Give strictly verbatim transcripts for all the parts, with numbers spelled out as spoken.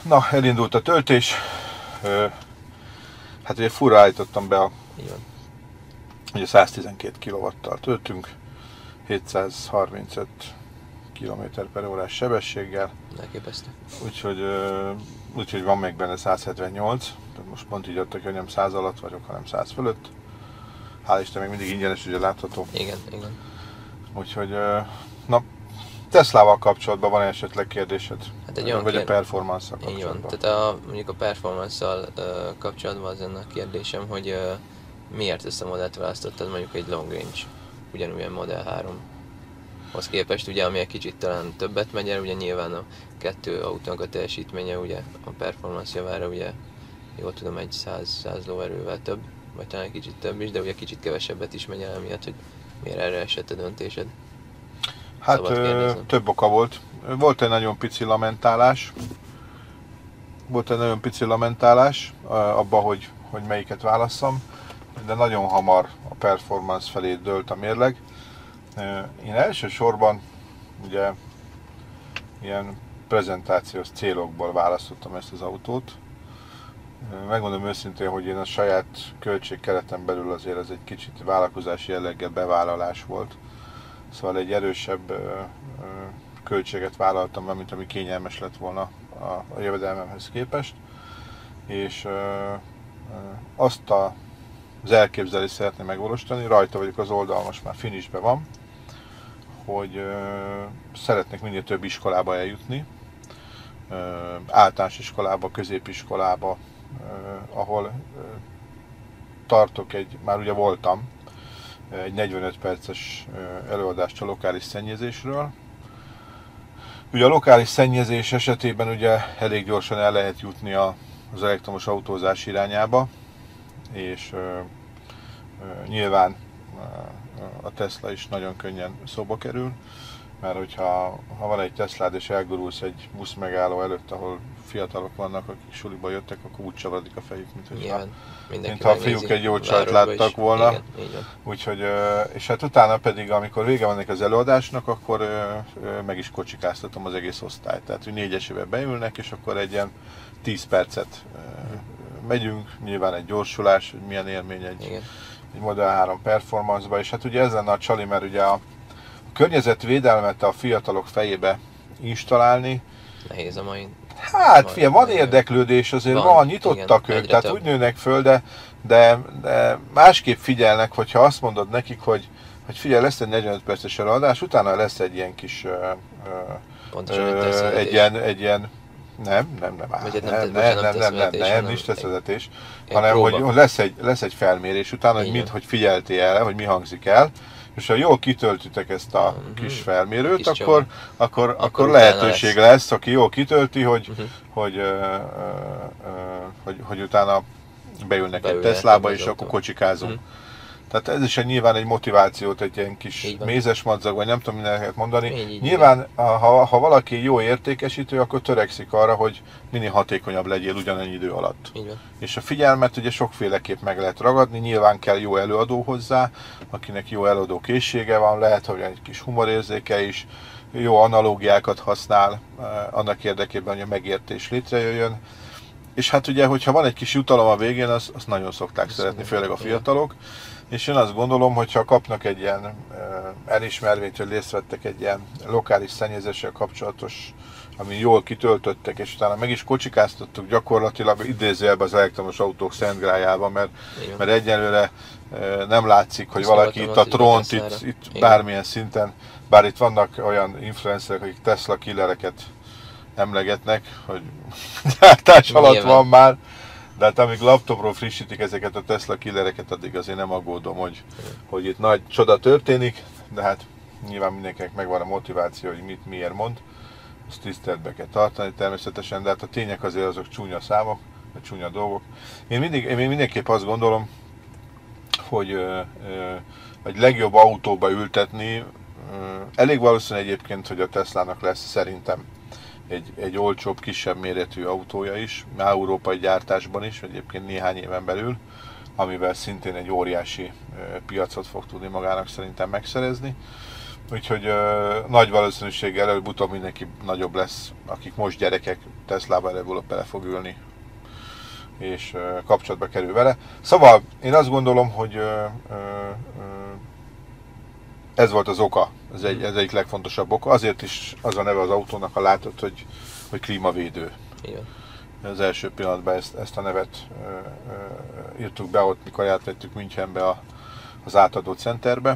Na, elindult a töltés. Hát ugye furra állítottam be a... Ugye száztizenkét kilowatttal töltünk, hétszázharmincöt kilométer per órás sebességgel. Elképesztő. Úgyhogy, úgyhogy van még benne százhetvennyolc. Tehát most pont így adtak, hogy nem száz alatt vagyok, hanem száz fölött. Hál' Isten, még mindig ingyenes, ugye látható. Igen, igen. Úgyhogy, na, Teslával kapcsolatban van esetleg kérdésed? Hát egy olyan Vagy kérd... a performance-szal kapcsolatban? Így van. Tehát a, mondjuk a performance-szal uh, kapcsolatban az lenne a kérdésem, hogy uh, miért ezt a modellt választottad mondjuk egy long range, ugyanolyan Model háromhoz képest, ugye, ami egy kicsit talán többet megy el, ugye nyilván a kettő autónak a teljesítménye, ugye a performance javára, ugye jól tudom, egy száz lóerővel több, vagy talán egy kicsit több is, de ugye kicsit kevesebbet is megy el miatt, hogy miért erre esett a döntésed. Hát ö, több oka volt. Volt egy nagyon pici lamentálás. Volt egy nagyon pici lamentálás abban, hogy, hogy melyiket válasszam, de nagyon hamar a performance felé dőlt a mérleg. Én elsősorban ugye ilyen prezentációs célokból választottam ezt az autót. Megmondom őszintén, hogy én a saját költségkereten belül azért ez egy kicsit vállalkozási jelleggel bevállalás volt. Szóval egy erősebb ö, ö, költséget vállaltam, mint ami kényelmes lett volna a, a jövedelmemhez képest. És ö, ö, azt a, az elképzelést szeretném megvalósítani, rajta vagyok az oldal, most már finishbe van, hogy ö, szeretnék minél több iskolába eljutni, ö, általános iskolába, középiskolába, ö, ahol ö, tartok egy, már ugye voltam, egy negyvenöt perces előadást a lokális szennyezésről. Ugye a lokális szennyezés esetében ugye elég gyorsan el lehet jutni az elektromos autózás irányába, és ö, ö, nyilván a Tesla is nagyon könnyen szóba kerül, mert hogyha ha van egy Teslád és elgurulsz egy busz megálló előtt, ahol fiatalok vannak, akik suliba jöttek, akkor úgy csavarodik a fejük, mint hogyha, mint ha a fiúk egy jó csajt láttak is volna. Igen, úgyhogy, és hát utána pedig, amikor vége van az előadásnak, akkor meg is kocsikáztatom az egész osztályt. Tehát, hogy négyesébe beülnek, és akkor egy ilyen tíz percet megyünk, nyilván egy gyorsulás, hogy milyen élmény egy, egy Model három performance-ba, és hát ugye ez lenne a csali, mert ugye a környezetvédelmet a fiatalok fejébe installálni. Nehéz a mai. Hát figyelj, van érdeklődés, azért van, van nyitottak igen, ők, tehát több. Úgy nőnek föl, de, de, de másképp figyelnek, hogyha azt mondod nekik, hogy, hogy figyelj, lesz egy negyvenöt perces előadás, utána lesz egy ilyen kis, Pontosan, ö, egy, ilyen, egy ilyen, nem, nem, nem, áll, nem, nem, nem, nem, nem, nem, nem, nincs teszvezetés, hanem hogy lesz egy, lesz egy felmérés utána, hogy mit, hogy figyeltél el, hogy mi hangzik el, és ha jól kitöltitek ezt a uh-huh. kis felmérőt, kis akkor, akkor, akkor, akkor lehetőség lesz. lesz, aki jól kitölti, hogy, uh-huh. hogy, uh, uh, uh, hogy, hogy utána beülnek egy Teslába, és akkor kocsikázunk. Uh-huh. Tehát ez is egy, nyilván egy motivációt, egy ilyen kis mézes madzag, vagy nem tudom, minden lehet mondani. Így, így, nyilván, ha, ha valaki jó értékesítő, akkor törekszik arra, hogy minél hatékonyabb legyél ugyanennyi idő alatt. És a figyelmet ugye sokféleképp meg lehet ragadni, nyilván kell jó előadó hozzá, akinek jó előadó készsége van, lehet, hogy egy kis humorérzéke is, jó analógiákat használ annak érdekében, hogy a megértés létrejöjjön. És hát ugye, hogyha van egy kis jutalom a végén, azt, azt nagyon szokták azt szeretni, főleg a fiatalok. És én azt gondolom, hogy ha kapnak egy ilyen elismervényt, hogy részt vettek egy ilyen lokális szennyezéssel kapcsolatos, ami jól kitöltöttek, és utána meg is kocsikáztattuk gyakorlatilag idézőjelben az elektromos autók szentgrájában, mert, mert egyelőre nem látszik, hogy Viszont valaki itt a trónt, itt, itt bármilyen szinten, bár itt vannak olyan influencerek, akik Tesla killereket emlegetnek, hogy gyártás alatt van már, de hát amíg laptopról frissítik ezeket a Tesla killereket, addig azért nem aggódom, hogy, hogy itt nagy csoda történik, de hát nyilván mindenkinek megvan a motiváció, hogy mit miért mond, azt tiszteletbe kell tartani természetesen, de hát a tények azért azok csúnya számok, vagy csúnya dolgok. Én, mindig, én mindenképp azt gondolom, hogy ö, ö, egy legjobb autóba ültetni, ö, elég valószínű egyébként, hogy a Teslának lesz szerintem Egy, egy olcsóbb, kisebb méretű autója is, európai gyártásban is, egyébként néhány éven belül, amivel szintén egy óriási piacot fog tudni magának szerintem megszerezni. úgyhogy ö, nagy valószínűséggel előbb-utóbb mindenki nagyobb lesz, akik most gyerekek, Teslába előbb-utóbb bele fog ülni, és ö, kapcsolatba kerül vele. Szóval én azt gondolom, hogy ö, ö, ez volt az oka, ez egy, ez egyik legfontosabb oka. Azért is az a neve az autónak, ha látod, hogy, hogy klímavédő. Igen. Az első pillanatban ezt, ezt a nevet ö, ö, írtuk be ott, mikor átvettük Münchenbe a, az átadó centerbe,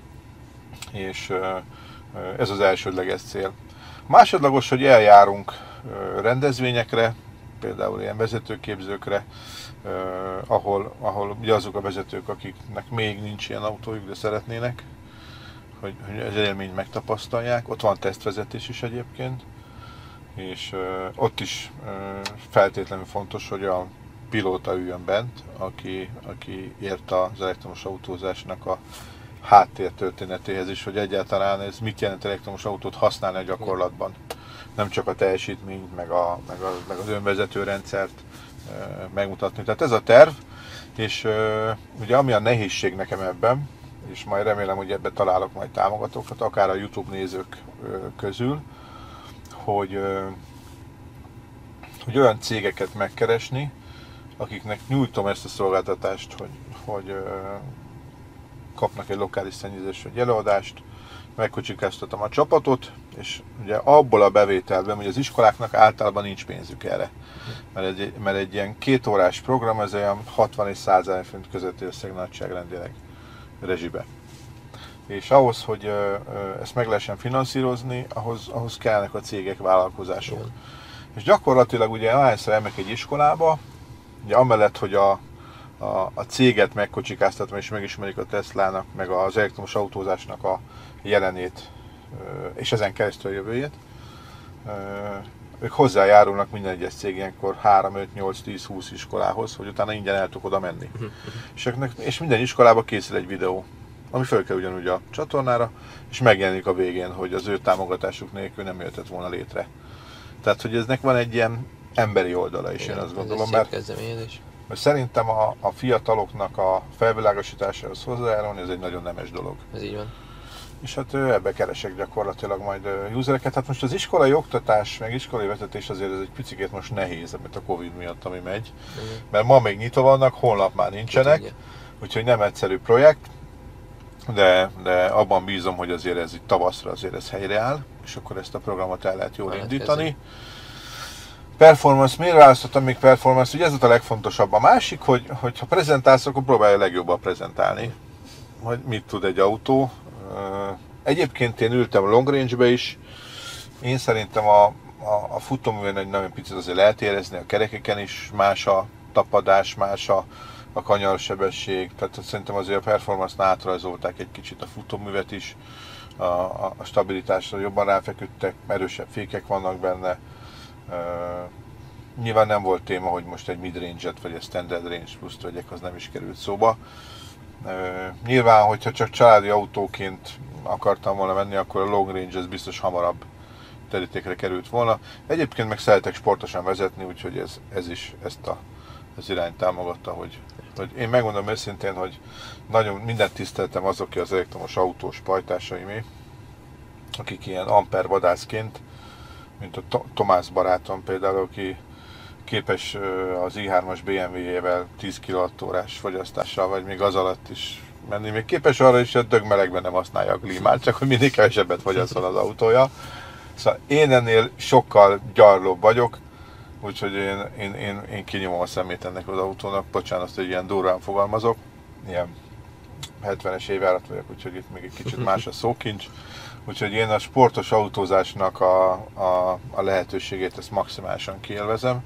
és ö, ez az elsődleges cél. Másodlagos, hogy eljárunk ö, rendezvényekre, például ilyen vezetőképzőkre, ö, ahol, ahol ugye azok a vezetők, akiknek még nincs ilyen autójuk, de szeretnének, hogy, hogy az élményt megtapasztalják. Ott van tesztvezetés is egyébként, és ö, ott is ö, feltétlenül fontos, hogy a pilóta üljön bent, aki, aki ért az elektromos autózásnak a háttér történetéhez is, hogy egyáltalán ez mit jelent elektromos autót használni a gyakorlatban. Nem csak a teljesítményt, meg, a, meg, a, meg az önvezető rendszert ö, megmutatni. Tehát ez a terv, és ö, ugye ami a nehézség nekem ebben, és majd remélem, hogy ebben találok majd támogatókat, akár a YouTube nézők ö, közül, hogy, ö, hogy olyan cégeket megkeresni, akiknek nyújtom ezt a szolgáltatást, hogy, hogy ö, kapnak egy lokális szennyezésügyi előadást, megkocsikáztatom a csapatot, és ugye abból a bevételben, hogy az iskoláknak általában nincs pénzük erre. Mert egy, mert egy ilyen két órás program, ez olyan hatvan és száz ezer forint közötti összeg nagyságrendileg rezsibe. És ahhoz, hogy ö, ö, ezt meg lehessen finanszírozni, ahhoz, ahhoz kellnek a cégek, vállalkozások. Igen. És gyakorlatilag ugye ahányszor elmegyek egy iskolába, ugye amellett, hogy a, a, a céget megkocsikáztatom és megismerik a Teslának, meg az elektromos autózásnak a jelenét, ö, és ezen keresztül a jövőjét, ö, ők hozzájárulnak minden egyes cég ilyenkor három, öt, nyolc, tíz, húsz iskolához, hogy utána ingyen el tudok oda menni. Uh-huh. és, és minden iskolába készül egy videó, ami fel kell ugyanúgy a csatornára, és megjelenik a végén, hogy az ő támogatásuk nélkül nem jöhetett volna létre. Tehát, hogy eznek van egy ilyen emberi oldala is, igen, én azt gondolom, mert, mert szerintem a, a fiataloknak a felvilágosításához hozzájárulni, ez egy nagyon nemes dolog. Ez így van. És hát ebbe keresek gyakorlatilag majd usereket. Hát most az iskolai oktatás, meg iskolai vezetés azért ez egy picikét most nehéz, amit a Covid miatt, ami megy. Igen. Mert ma még nyitva vannak, holnap már nincsenek, igen. Úgyhogy nem egyszerű projekt. De, de abban bízom, hogy azért ez itt tavaszra azért ez helyreáll, és akkor ezt a programot el lehet jól indítani. Performance, miért választottam még performance? Ugye ez volt a legfontosabb. A másik, hogy, hogy ha prezentálsz, akkor próbálj a legjobban prezentálni, hogy mit tud egy autó. Egyébként én ültem long range-be is, én szerintem a, a, a futóművén egy nagyon picit azért lehet érezni, a kerekeken is más a tapadás, más a a kanyarsebesség, tehát szerintem azért a performance-nál átrajzolták egy kicsit a futóművet is, a, a, a stabilitásra jobban ráfeküdtek, erősebb fékek vannak benne. Uh, nyilván nem volt téma, hogy most egy mid-range-et vagy egy standard range pluszt vegyek, az nem is került szóba. Uh, nyilván, hogyha csak családi autóként akartam volna menni, akkor a long range ez biztos hamarabb terítékre került volna. Egyébként meg szeretek sportosan vezetni, úgyhogy ez, ez is ezt a az irányt támogatta, hogy, hogy én megmondom őszintén, hogy nagyon mindent tiszteltem azok az elektromos autós pajtásaimé, akik ilyen amper vadászként, mint a Tomás barátom például, aki képes az i hármas bé em vé-jével tíz kilowattórás fogyasztással, vagy még az alatt is menni. Még képes arra is, hogy dögmelegben nem használja a klímát, csak hogy mindig kevesebbet fogyaszol az autója. Szóval én ennél sokkal gyarlóbb vagyok, úgyhogy én, én, én, én kinyomom a szemét ennek az autónak, bocsánat, hogy ilyen durván fogalmazok, ilyen hetvenes évjárat vagyok, úgyhogy itt még egy kicsit más a szókincs. Úgyhogy én a sportos autózásnak a, a, a lehetőségét ezt maximálisan kiélvezem.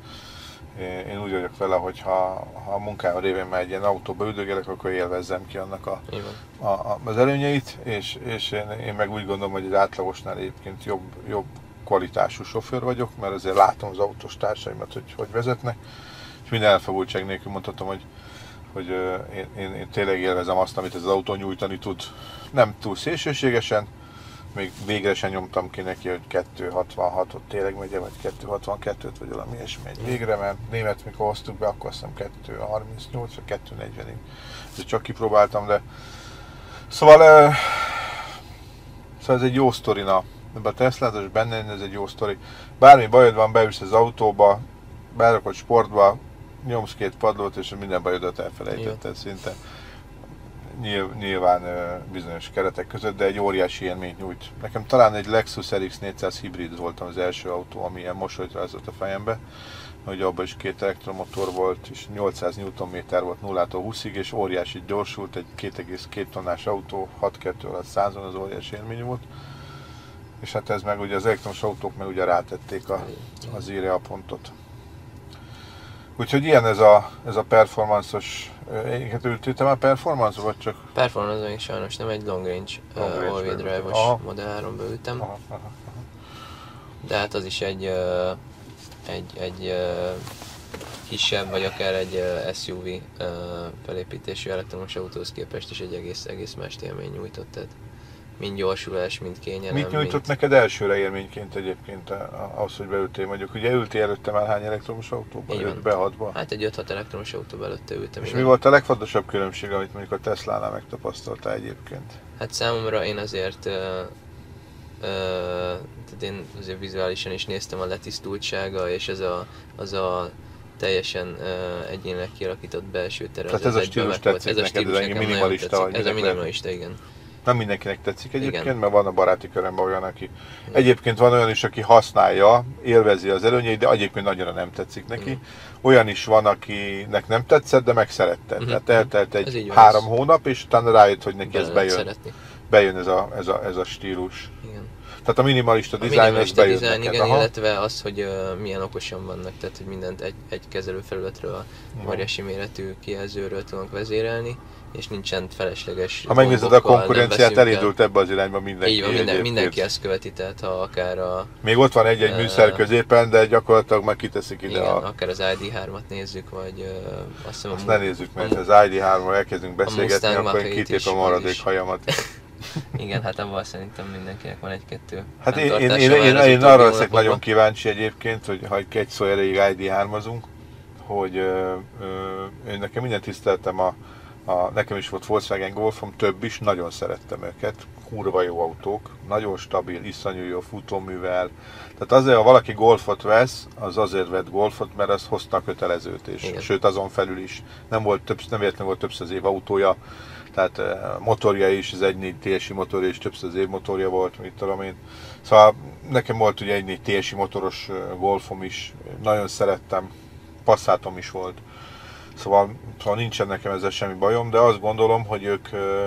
Én úgy vagyok vele, hogy ha, ha a munkám révén már egy ilyen autóba üldögélek, akkor élvezzem ki annak a, a, a, az előnyeit, és, és én, én meg úgy gondolom, hogy egy átlagosnál egyébként jobb, jobb kvalitású sofőr vagyok, mert azért látom az autós társaimat, hogy hogy vezetnek, és minden elfogultság nélkül mondhatom, hogy, hogy én, én, én tényleg élvezem azt, amit ez az autó nyújtani tud. Nem túl szélsőségesen, még végre sem nyomtam ki neki, hogy kettő hatvanhatot tényleg megye, vagy kettő hatvankettőt, vagy valami ilyesmi egy végre, mert német mikor hoztuk be, akkor azt hiszem kettő harmincnyolc, vagy kettő negyvenig. Ezt csak kipróbáltam, de... Szóval... Szóval Szóval ez egy jó sztori, na. Ebben a Teslázas benne, ez egy jó sztori. Bármi bajod van, beülsz az autóba, berakod sportba, nyomsz két padlót, és minden bajodat elfelejtetted szinte. Nyilván bizonyos keretek között, de egy óriási élményt nyújt. Nekem talán egy Lexus er iksz négyszáz hibrid voltam az első autó, ami ilyen mosolyt rázott a fejembe, hogy abban is két elektromotor volt, és nyolcszáz newtonméter volt nullától húszig, és óriási gyorsult, egy két egész két tonnás autó, hat kettő alatt százon, az óriási élmény volt. És hát ez meg ugye az elektromos autók meg ugye rátették a, az írja a pontot. Úgyhogy ilyen ez a, ez a performance-os, énket ültőtem a performance vagy csak? Performance még sajnos nem, egy long range, long range uh, all-wheel drive-os Model háromba ültem. Aha, aha, aha. De hát az is egy, uh, egy, egy uh, kisebb, vagy akár egy uh, es u vé uh, felépítésű elektromos autóhoz képest is egy egész, egész mást élmény nyújtott. Tehát mind gyorsulás, mind kényelem. Mit nyújtott mind... neked elsőre élményként egyébként ahhoz, hogy beültél mondjuk? Ugye ültél előtte már hány elektromos autóban? ötbe, hatba? Hát egy öt-hat elektromos autóban előtte ültem. És igen. Mi volt a legfontosabb különbség, amit mondjuk a Teslánál megtapasztaltál egyébként? Hát számomra én azért, uh, uh, tehát én azért vizuálisan is néztem a letisztultsága, és ez a, az a teljesen uh, egyénileg kialakított belső tere. Tehát ez a stílus tetszik neked, ez egy minimalista vagy? Ez a minimalista, igen. Nem mindenkinek tetszik egyébként, igen. Mert van a baráti körömben olyan, aki... Igen. Egyébként van olyan is, aki használja, élvezi az előnyeit, de egyébként nagyon nem tetszik neki. Igen. Olyan is van, akinek nem tetszett, de megszerette. Igen. Tehát eltelt egy három hónap, és utána rájött, hogy neki ez bejön. Bejön ez a, ez a, ez a stílus. Igen. Tehát a minimalista design, ez bejön design, neked. Igen, illetve az, hogy uh, milyen okosan vannak, tehát hogy mindent egy, egy kezelőfelületről, óriási méretű kijelzőről tudunk vezérelni, és nincsen felesleges. Ha megnézed a konkurenciát, elindult ebbe az irányba mindenki. Így van, minden, mindenki ezt követi, tehát ha akár a... Még ott van egy-egy uh, műszer középen, de gyakorlatilag meg kiteszik ide igen, a... akár az i dé hármat nézzük, vagy uh, azt hiszem... Azt ne nézzük, mert az i dé háromról elkezdünk beszélgetni, akkor én kitép a maradék hajamat. Igen, hát abban szerintem mindenkinek van egy-kettő. Hát én, én, én, én, én arra leszek nagyon kíváncsi egyébként, hogy ha egy szó erejéig i dé hármazunk, hogy ö, ö, én nekem minden tiszteltem a A, nekem is volt Volkswagen Golfom, több is, nagyon szerettem őket, kurva jó autók, nagyon stabil, iszonyú jó futóművel. Tehát azért, ha valaki Golfot vesz, az azért vett Golfot, mert az hozta a kötelezőt, és igen. Sőt azon felül is nem volt több, nem véletlenül volt több száz év autója, tehát motorja is, az egy négy té es i motorja is több száz év motorja volt, mit tudom én. Szóval nekem volt ugye egy négy té es i motoros Golfom is, nagyon szerettem, Passatom is volt. Szóval, szóval nincsen nekem ezzel semmi bajom, de azt gondolom, hogy ők,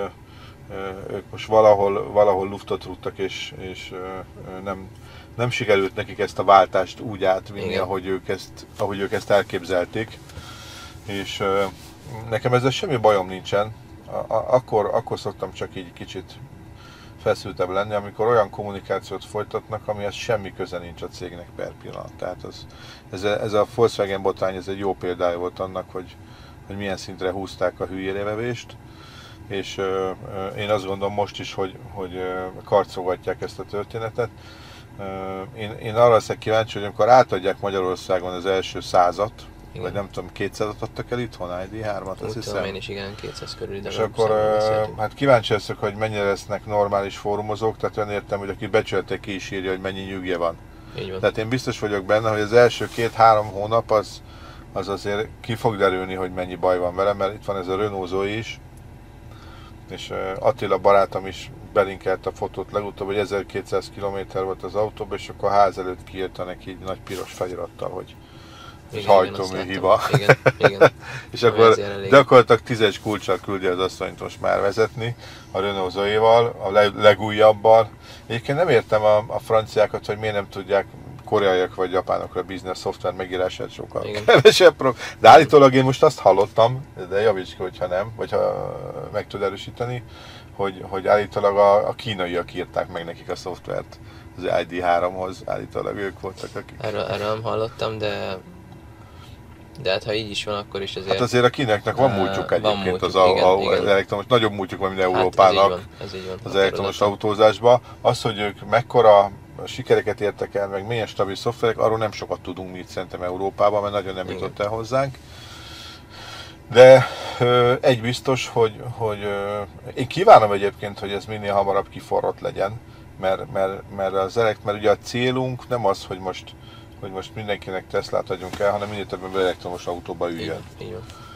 ők most valahol, valahol luftot rúgtak, és, és nem, nem sikerült nekik ezt a váltást úgy átvinni, ahogy ők, ezt, ahogy ők ezt elképzelték. És nekem ezzel semmi bajom nincsen. Akkor, akkor szoktam csak így kicsit feszültebb lenni, amikor olyan kommunikációt folytatnak, amihez semmi köze nincs a cégnek per pillanat. Tehát az, ez, a, ez a Volkswagen botrány, ez egy jó példája volt annak, hogy, hogy milyen szintre húzták a hülyérevevést, és ö, ö, én azt gondolom most is, hogy, hogy karcolgatják ezt a történetet. Ö, én, én arra leszek kíváncsi, hogy amikor átadják Magyarországon az első százat, igen. Vagy nem tudom, kétszázat adtak el itthon, i dé hármat, azt hiszem. Én is igen, kétszáz körül. És akkor uh, hát kíváncsi leszek, hogy mennyire lesznek normális fórumozók, tehát olyan értem, hogy aki becsületek ki is írja, hogy mennyi nyugje van. Így van. Tehát én biztos vagyok benne, hogy az első két-három hónap az, az azért ki fog derülni, hogy mennyi baj van vele, mert itt van ez a Renault Zoe is, és uh, Attila barátom is belinkelt a fotót legutóbb, hogy ezerkétszáz kilométer volt az autóban, és akkor a ház előtt kiírta neki így nagy piros felirattal, hogy egy hajtómű hiba. Igen, igen. És akkor gyakorlatilag tízes kulccsal küldi az asszonyt most már vezetni a Renault Zoe-val, a legújabbal. Egyébként nem értem a, a franciákat, hogy miért nem tudják koreaiak vagy japánokra bízni a szoftver megírását, sokkal kevesebb prób. De állítólag én most azt hallottam, de javíts ki, hogyha nem, vagy ha meg tud erősíteni, hogy, hogy állítólag a, a kínaiak írták meg nekik a szoftvert az i dé háromhoz, állítólag ők voltak akik. Erről, erről nem hallottam, de De hát ha így is van, akkor is azért... Hát azért a kíneknek van múltjuk egyébként múltjuk, az, a, igen, a, igen. az elektromos, nagyobb múltjuk van, mint Európának hát ez így van, ez így van, az elektromos autózásban. Az, hogy ők mekkora sikereket értek el, meg milyen stabil szoftverek, arról nem sokat tudunk mi itt szerintem Európában, mert nagyon nem jutott el hozzánk. De ö, egy biztos, hogy, hogy ö, én kívánom egyébként, hogy ez minél hamarabb kiforrott legyen, mert, mert, mert, az elekt, mert ugye a célunk nem az, hogy most, hogy most mindenkinek Teslát adjunk el, hanem minél több ember elektromos autóba üljön. Igen, igen.